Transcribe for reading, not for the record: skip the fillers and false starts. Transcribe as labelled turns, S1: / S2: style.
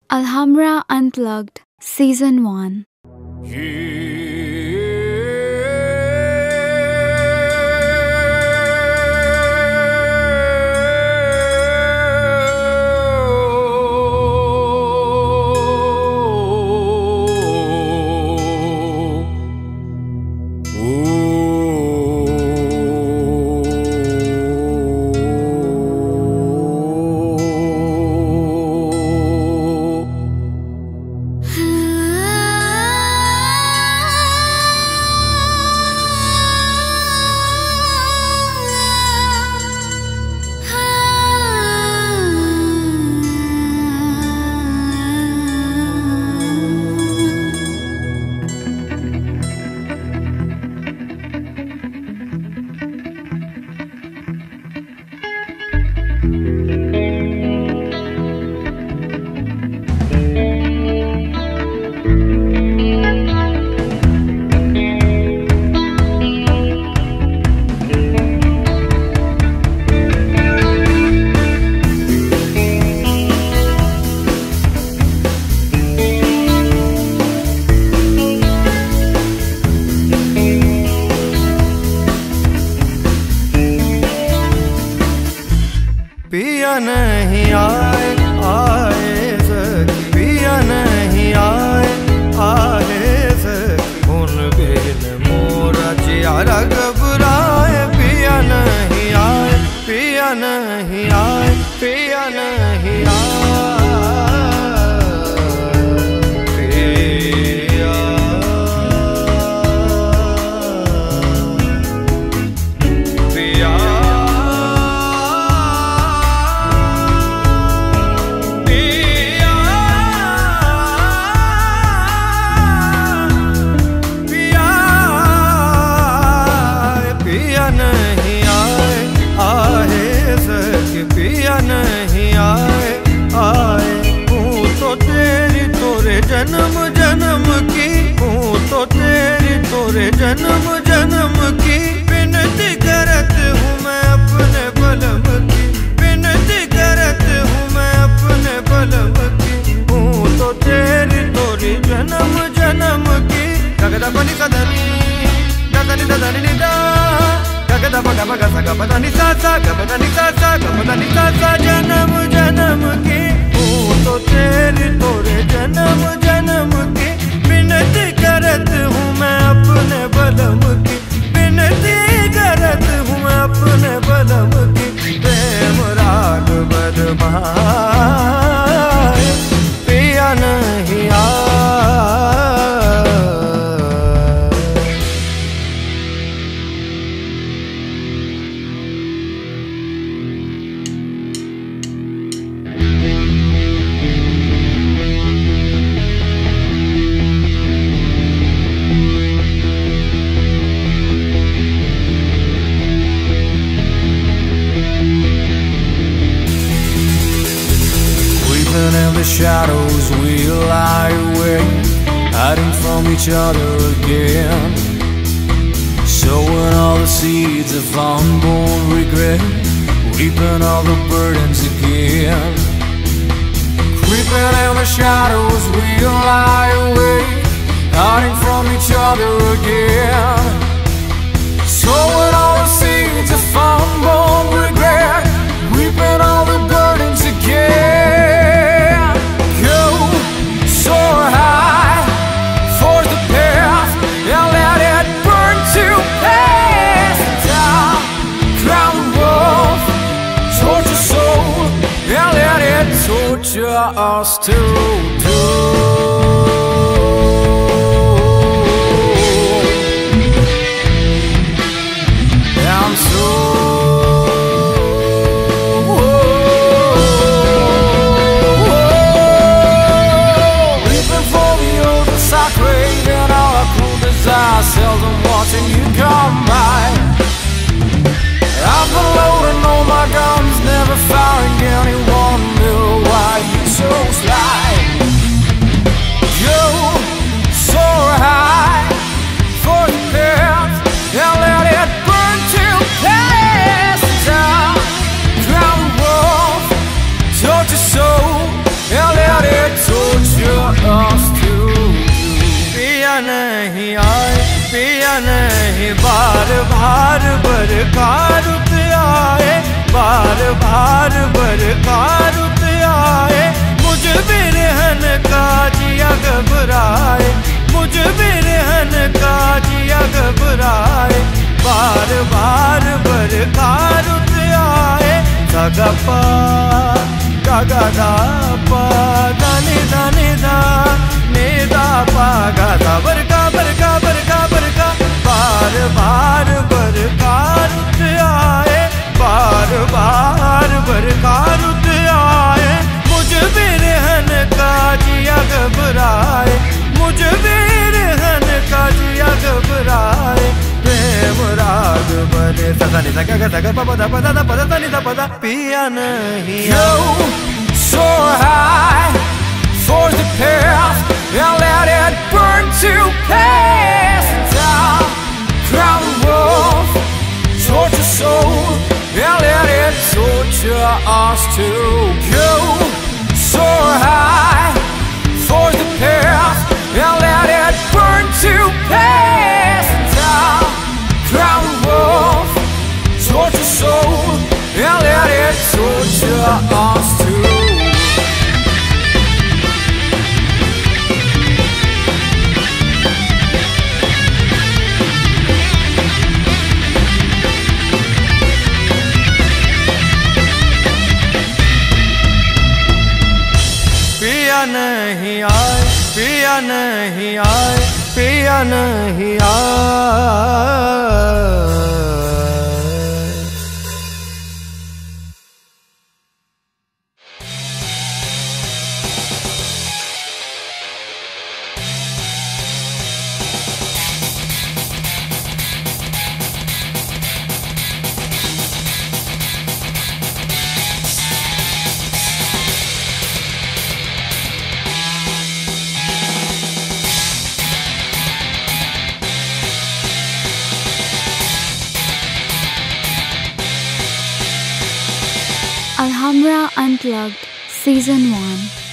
S1: Alhambra Unplugged Season 1.
S2: पिया नहीं आए आए सखी, पिया नहीं आए आए सखी, उन बिन मोरा जियारा घबराए। पिया नहीं आए, पिया नहीं आए, पिया नहीं आए, पिया पिया नहीं आए आए। हूँ तो तेरी तोरे जन्म जन्म की, हूँ तो तेरी तोरे जन्म जन्म की, विनती करत हूँ मैं अपने बलम की, विनती करत हूँ मैं अपने बलम की। हूँ तो तेरी तोरी जन्म जन्म की। गगदा बनी सदनी गगनी सदनी निदा गगदा बगा बगा सगा पता नि सा सा गगदा नि सा सा गगदा नि सा सा, जन्म जन्म की। हूँ तो तेरी तोरे जन्म जन्म की, विनती करत हूँ मैं अपने बलम की, विनती करत हूँ मैं अपने बलम की। प्रेम राग बदमाए पिया नहीं आए।
S3: In the shadows we lie awake, hiding from each other again, sowing all the seeds of unborn regret, reaping all the burdens again. Creeping in the shadows we lie awake, hiding from each other again, sowing all the seeds of unborn regret, reaping all the burdens again. Torture us to do. I'm so weeping for the oaths I crave and all our cruel desire, seldom watching you come by. I've been loading all my guns, never firing anyone. Why you so sly?
S2: नहीं आए, पिया नहीं। बार बार बरखा रुत आए, बार बार बरखा रुत आए। मुझ बिरहन का जिया घबराए, मुझ बिरहन का जिया घबराए। बार बार बरखा रुत आए। गा पा गा गा गा पा दा नि दा नि दा नि दा पा गा दा बरखा बरखा बरखा बरखा। बार बार बरखा रुत आए, बार बार बरखा रुत आए। मुझ बिरहन का जिया घबराए, मुझ बिरहन का जिया घबराए। प्रेम राग बने सदा नि सगा गा सगा पदा पदा दा पदा दा नि दा पदा। पिया नहीं
S3: Go so high for the path and let it burn to pass down. Crown wolf, torture soul and let it torture us too. Go so high for the path and let it burn to pass down. Crown wolf, torture soul and let it torture us too.
S2: पिया नहीं आए, पिया नहीं आए, पिया नहीं आए।
S1: Alhambra Unplugged, Season 1.